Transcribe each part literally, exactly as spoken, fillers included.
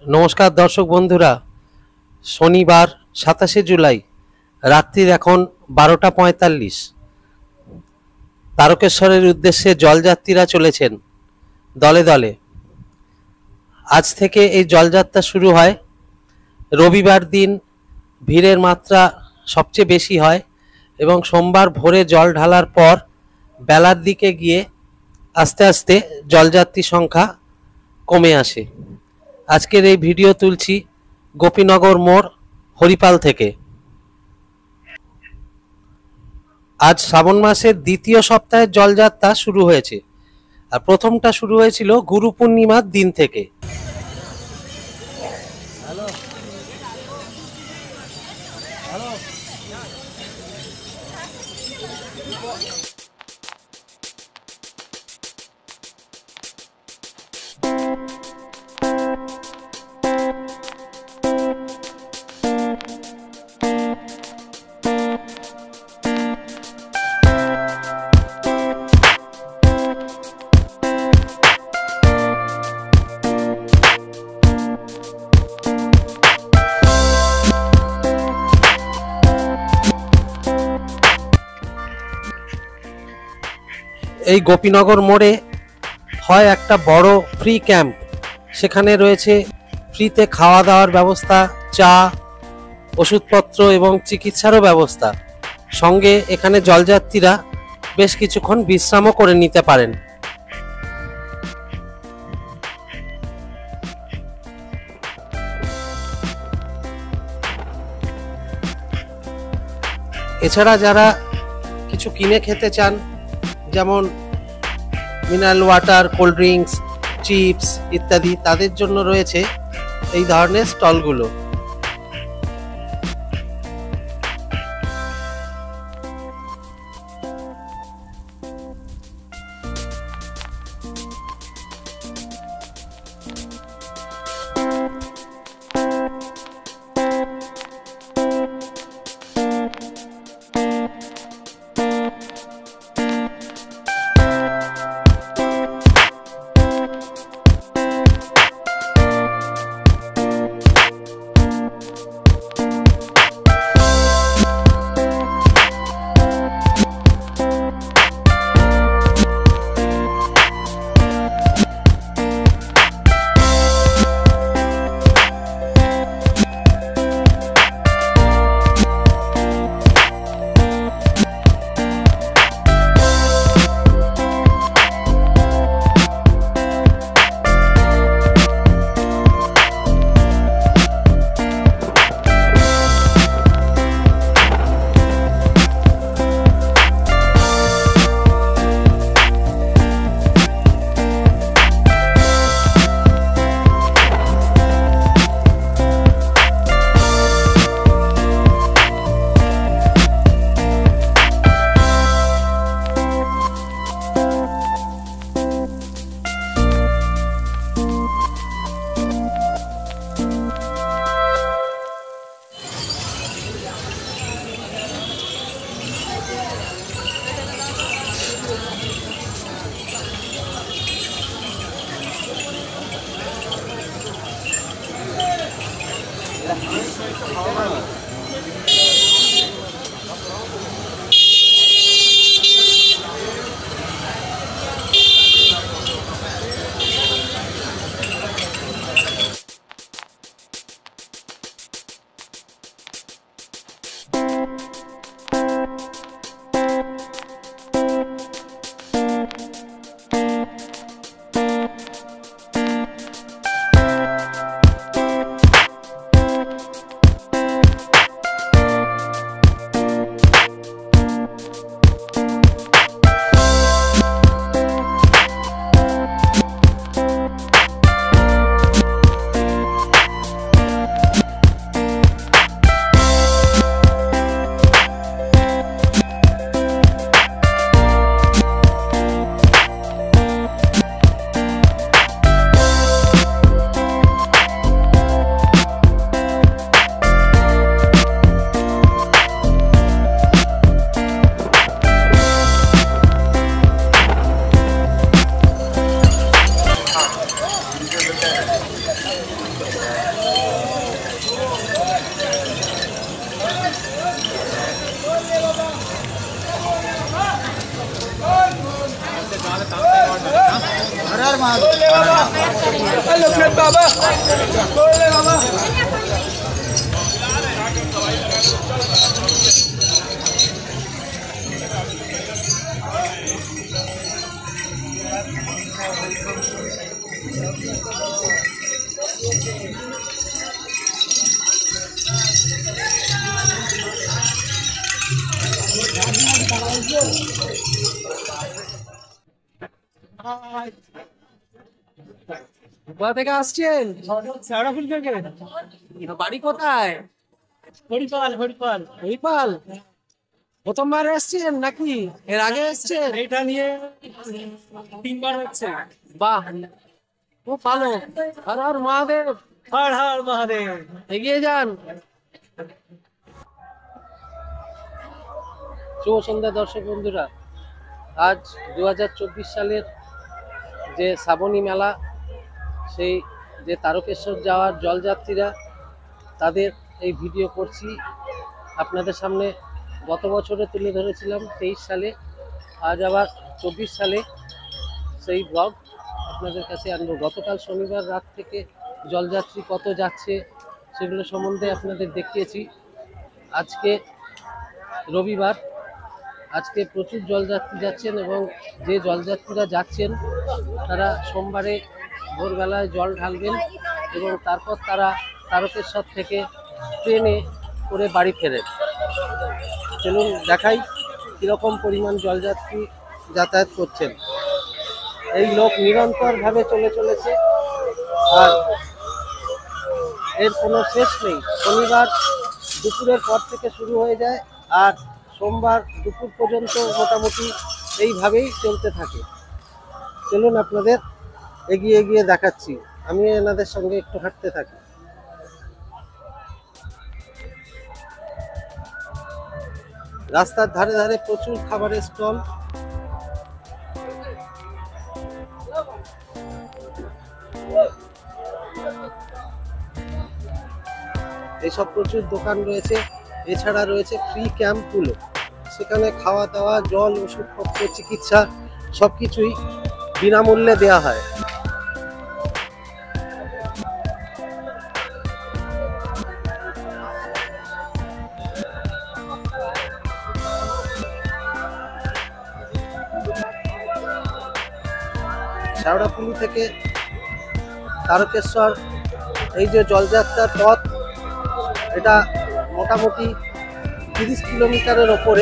নমস্কার দর্শক বন্ধুরা, শনিবার সাতাশে জুলাই রাত্রির এখন বারোটা পঁয়তাল্লিশ। তারকেশ্বরের উদ্দেশ্যে জলযাত্রীরা চলেছেন দলে দলে। আজ থেকে এই জলযাত্রা শুরু হয়। রবিবার দিন ভিড়ের মাত্রা সবচেয়ে বেশি হয় এবং সোমবার ভোরে জল ঢালার পর বেলার দিকে গিয়ে আস্তে আস্তে জলযাত্রী সংখ্যা কমে আসে। আজকের এই ভিডিও তুলছি গোপীনগর মোড় হরিপাল থেকে। আজ শ্রাবণ মাসের দ্বিতীয় সপ্তাহের জলযাত্রা শুরু হয়েছে, আর প্রথমটা শুরু হয়েছিল গুরু পূর্ণিমার দিন থেকে। এই গোপীনগর মোড়ে হয় একটা বড় ফ্রি ক্যাম্প, সেখানে রয়েছে ফ্রিতে খাওয়া দাওয়ার ব্যবস্থা, চা, ওষুধপত্র এবং চিকিৎসারও ব্যবস্থা। সঙ্গে এখানে জলযাত্রীরা বেশ কিছুক্ষণ বিশ্রামও করে নিতে পারেন। এছাড়া যারা কিছু কিনে খেতে চান, যেমন mineral water, cold drinks, chips ইত্যাদি, তাদের জন্য রয়েছে এই ধরনের স্টলগুলো। কোথা থেকে আসছেন? শেওড়াফুলি থেকে। বাড়ি কোথায়? হরিপাল হরিপাল হরিপাল। প্রথমবার এসছেন নাকি এর আগে এসছেন? এটা নিয়ে তিনবার হচ্ছে। বাহ, খুব ভালো। হর হর মহাদেব। হর হর মহাদেব। এগিয়ে যান। শুভ সন্ধ্যা দর্শক বন্ধুরা, আজ দু হাজার চব্বিশ সালের যে শ্রাবণী মেলা, সেই যে তারকেশ্বর যাওয়ার জলযাত্রীরা, তাদের এই ভিডিও করছি আপনাদের সামনে। গত বছরে তুলে ধরেছিলাম তেইশ সালে, আজ আবার চব্বিশ সালে সেই ব্লগ আপনাদের কাছে আনবো। গতকাল শনিবার রাত থেকে জলযাত্রী কত যাচ্ছে সেগুলো সম্বন্ধে আপনাদের দেখিয়েছি। আজকে রবিবার, আজকে প্রচুর জলযাত্রী যাচ্ছেন এবং যে জলযাত্রীরা যাচ্ছেন তারা সোমবারে ভোরবেলায় জল ঢালবেন এবং তারপর তারা তারকেশ্বর থেকে ট্রেনে করে বাড়ি ফেরেন। চলুন দেখাই কীরকম পরিমাণ জলযাত্রী যাতায়াত করছেন। এই লোক নিরন্তরভাবে চলে চলেছে আর এর কোনো শেষ নেই। শনিবার দুপুরের পর থেকে শুরু হয়ে যায় আর সোমবার দুপুর পর্যন্ত মোটামুটি এইভাবেই চলতে থাকে। চলুন আপনাদের এগিয়ে এগিয়ে দেখাচ্ছি, আমি এনাদের সঙ্গে একটু হাঁটতে থাকি। রাস্তার ধারে ধারে প্রচুর খাবারের স্টল। এসব প্রচুর দোকান রয়েছে। এছাড়া রয়েছে ফ্রি ক্যাম্পগুলো, সেখানে খাওয়া দাওয়া, জল, ওষুধপত্র, চিকিৎসা সবকিছুই বিনামূল্যে দেওয়া হয়। শেওড়াফুলি থেকে তারকেশ্বর এই যে জলযাত্রার পথ, এটা মোটামুটি তিরিশ কিলোমিটারের ওপরে।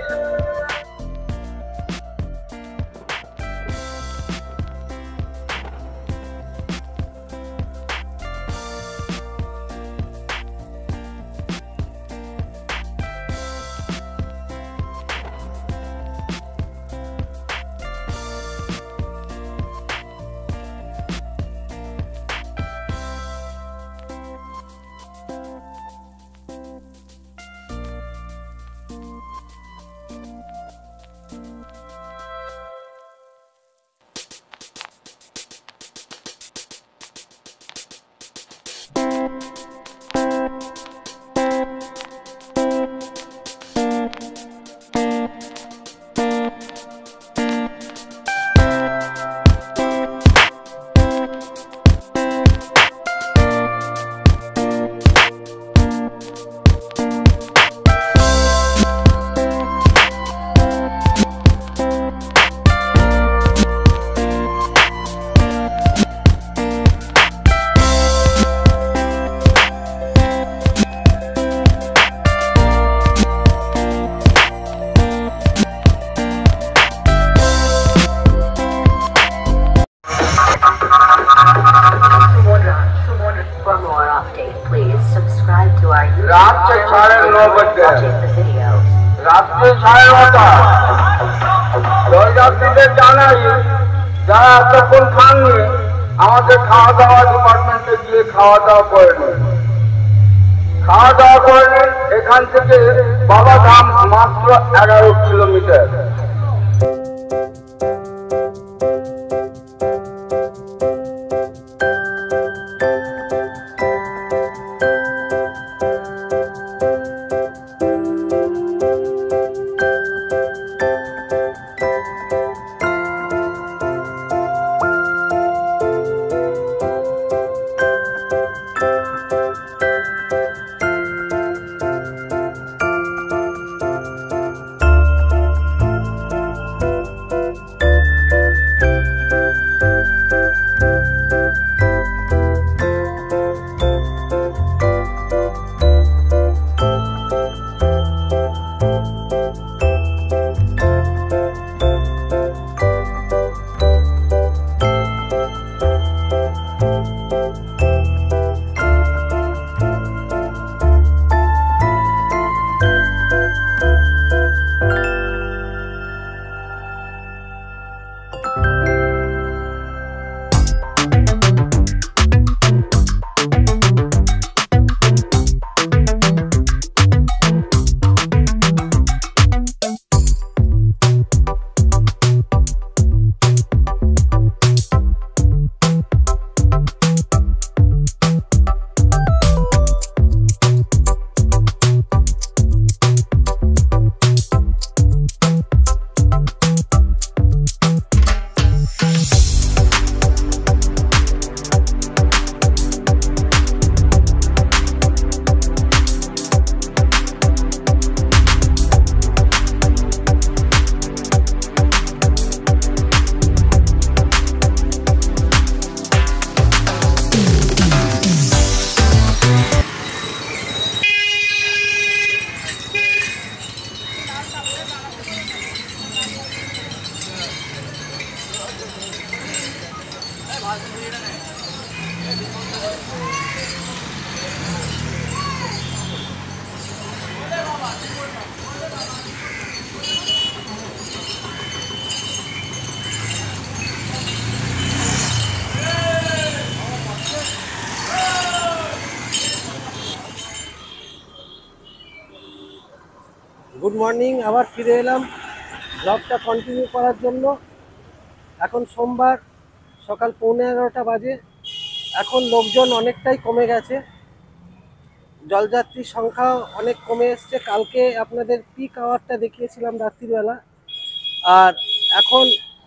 রাত্রে সাড়ে নয় বাজে, রাত্রে সাড়ে নটা। জলযাত্রীদের জানাই, যারা এতক্ষণ খাননি, আমাদের খাওয়া দাওয়া ডিপার্টমেন্টে গিয়ে খাওয়া দাওয়া করে নিন। খাওয়া দাওয়া করে নিন। এখান থেকে বাবাধাম মাত্র এগারো কিলোমিটার। গুড মর্নিং, আবার ফিরে এলাম ব্লগটা কন্টিনিউ করার জন্য। এখন সোমবার সকাল পৌনে এগারোটা বাজে। এখন লোকজন অনেকটাই কমে গেছে, জলযাত্রীর সংখ্যা অনেক কমে এসছে। কালকে আপনাদের পিক আওয়ারটা দেখিয়েছিলাম রাত্রিবেলা, আর এখন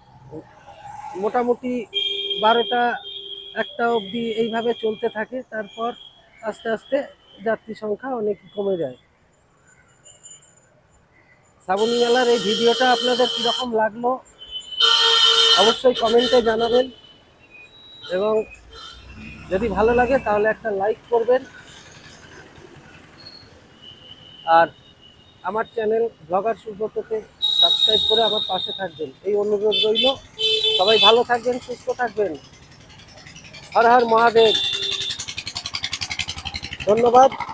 মোটামুটি বারোটা একটা অবধি এইভাবে চলতে থাকে। তারপর আস্তে আস্তে যাত্রী সংখ্যা অনেক কমে যায়। শ্রাবণী মেলার এই ভিডিওটা আপনাদের কীরকম লাগলো অবশ্যই কমেন্টে জানাবেন, এবং যদি ভালো লাগে তাহলে একটা লাইক করবেন, আর আমার চ্যানেল ব্লগার সুব্রতকে সাবস্ক্রাইব করে আমার পাশে থাকবেন, এই অনুরোধ রইল। সবাই ভালো থাকবেন, সুস্থ থাকবেন। হর হর মহাদেব। ধন্যবাদ।